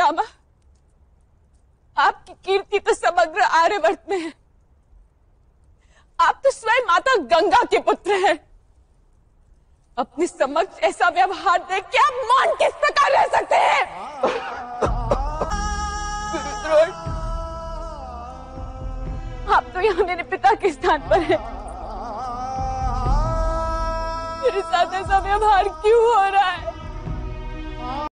पितामह, आपकी कीर्ति तो समग्र आर्यवर्त में है। आप तो स्वयं माता गंगा के पुत्र हैं। अपने समक्ष ऐसा व्यवहार देख के आप मौन किस प्रकार रह सकते हैं? गुरुद्रोण, आप तो यहाँ मेरे पिता के स्थान पर हैं। मेरे साथ ऐसा व्यवहार क्यों हो रहा है?